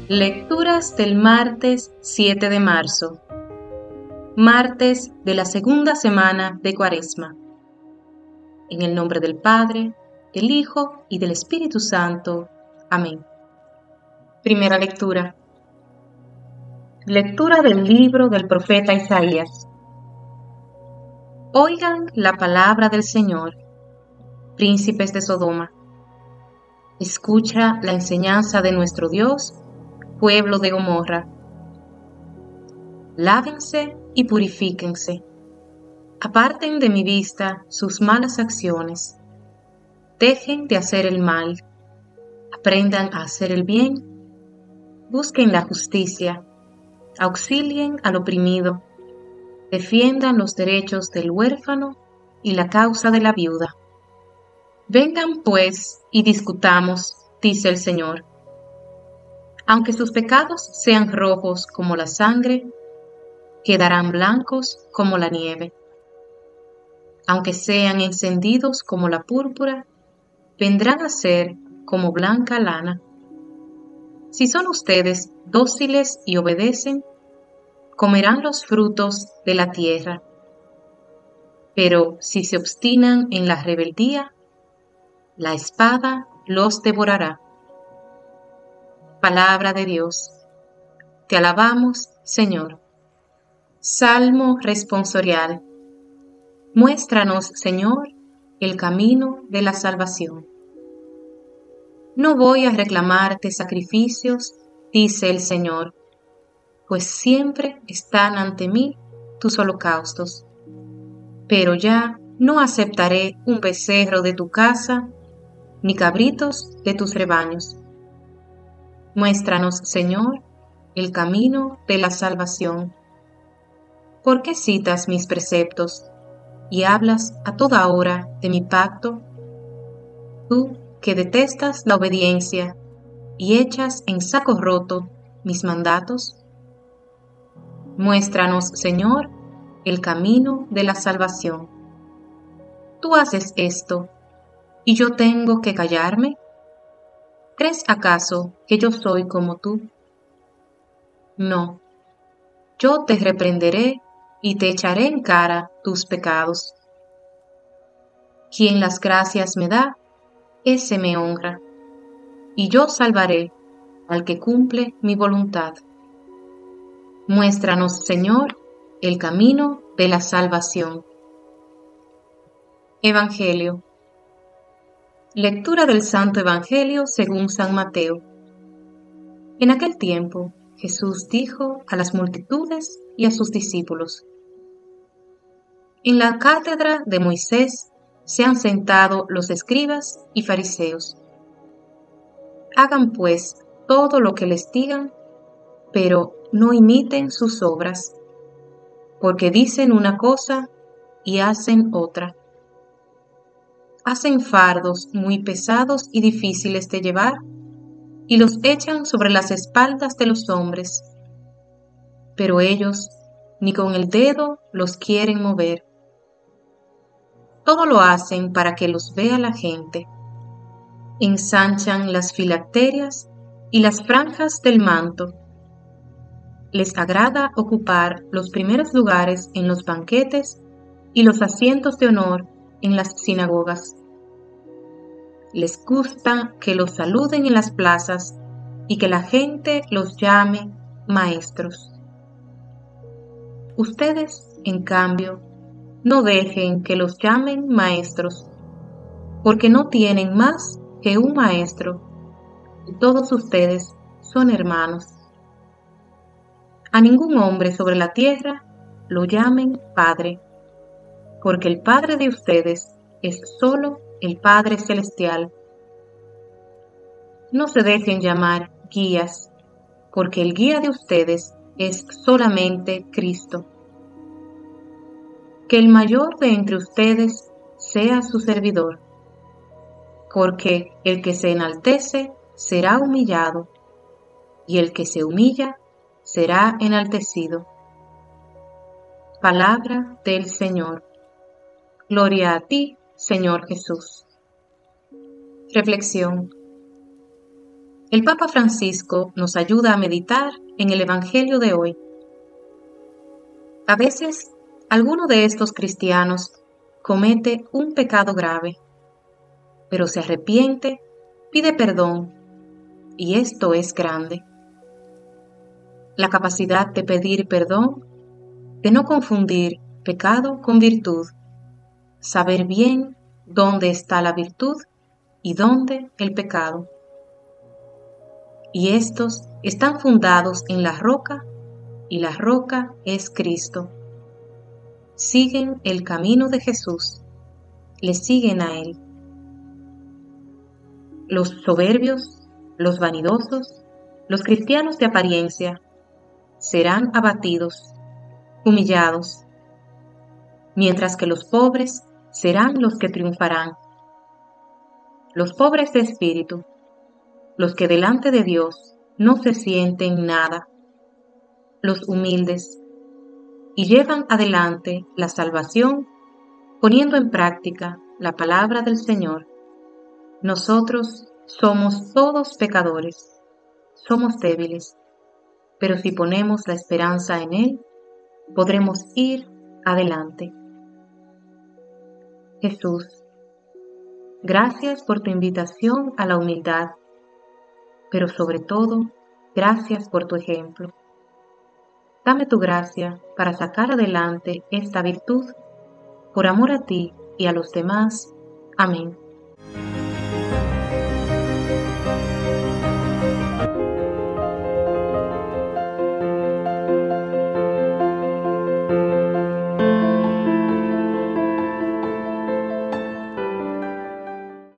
Lecturas del martes 7 de marzo, martes de la segunda semana de Cuaresma. En el nombre del Padre, del Hijo y del Espíritu Santo. Amén. Primera lectura. Lectura del libro del profeta Isaías. Oigan la palabra del Señor, príncipes de Sodoma. Escucha la enseñanza de nuestro Dios, pueblo de Gomorra. Lávense y purifíquense. Aparten de mi vista sus malas acciones. Dejen de hacer el mal. Aprendan a hacer el bien. Busquen la justicia. Auxilien al oprimido. Defiendan los derechos del huérfano y la causa de la viuda. Vengan pues y discutamos, dice el Señor. Aunque sus pecados sean rojos como la sangre, quedarán blancos como la nieve. Aunque sean encendidos como la púrpura, vendrán a ser como blanca lana. Si son ustedes dóciles y obedecen, comerán los frutos de la tierra. Pero si se obstinan en la rebeldía, la espada los devorará. Palabra de Dios. Te alabamos, Señor. Salmo responsorial. Muéstranos, Señor, el camino de la salvación. No voy a reclamarte sacrificios, dice el Señor, pues siempre están ante mí tus holocaustos. Pero ya no aceptaré un becerro de tu casa, ni cabritos de tus rebaños. Muéstranos, Señor, el camino de la salvación. ¿Por qué citas mis preceptos y hablas a toda hora de mi pacto? Tú que detestas la obediencia y echas en saco roto mis mandatos. Muéstranos, Señor, el camino de la salvación. Tú haces esto, ¿y yo tengo que callarme? ¿Crees acaso que yo soy como tú? No, yo te reprenderé y te echaré en cara tus pecados. Quien las gracias me da, ese me honra, y yo salvaré al que cumple mi voluntad. Muéstranos, Señor, el camino de la salvación. Evangelio. Lectura del Santo Evangelio según San Mateo. En aquel tiempo, Jesús dijo a las multitudes y a sus discípulos: En la cátedra de Moisés se han sentado los escribas y fariseos. Hagan pues todo lo que les digan, pero no imiten sus obras, porque dicen una cosa y hacen otra. Hacen fardos muy pesados y difíciles de llevar, y los echan sobre las espaldas de los hombres, pero ellos ni con el dedo los quieren mover. Todo lo hacen para que los vea la gente. Ensanchan las filacterias y las franjas del manto. Les agrada ocupar los primeros lugares en los banquetes y los asientos de honor en las sinagogas. Les gusta que los saluden en las plazas y que la gente los llame maestros. Ustedes, en cambio, no dejen que los llamen maestros, porque no tienen más que un maestro, y todos ustedes son hermanos. A ningún hombre sobre la tierra lo llamen Padre, porque el Padre de ustedes es solo el Padre Celestial. No se dejen llamar guías, porque el guía de ustedes es solamente Cristo. Que el mayor de entre ustedes sea su servidor, porque el que se enaltece será humillado, y el que se humilla será enaltecido. Palabra del Señor. Gloria a ti, Señor Jesús. Reflexión. El Papa Francisco nos ayuda a meditar en el Evangelio de hoy. A veces, alguno de estos cristianos comete un pecado grave, pero se arrepiente, pide perdón, y esto es grande. La capacidad de pedir perdón, de no confundir pecado con virtud, saber bien dónde está la virtud y dónde el pecado. Y estos están fundados en la roca, y la roca es Cristo. Siguen el camino de Jesús, le siguen a Él. Los soberbios, los vanidosos, los cristianos de apariencia, serán abatidos, humillados, mientras que los pobres serán los que triunfarán. Los pobres de espíritu, los que delante de Dios no se sienten nada, los humildes, y llevan adelante la salvación poniendo en práctica la palabra del Señor. Nosotros somos todos pecadores, somos débiles, pero si ponemos la esperanza en Él, podremos ir adelante. Jesús, gracias por tu invitación a la humildad, pero sobre todo, gracias por tu ejemplo. Dame tu gracia para sacar adelante esta virtud, por amor a ti y a los demás. Amén.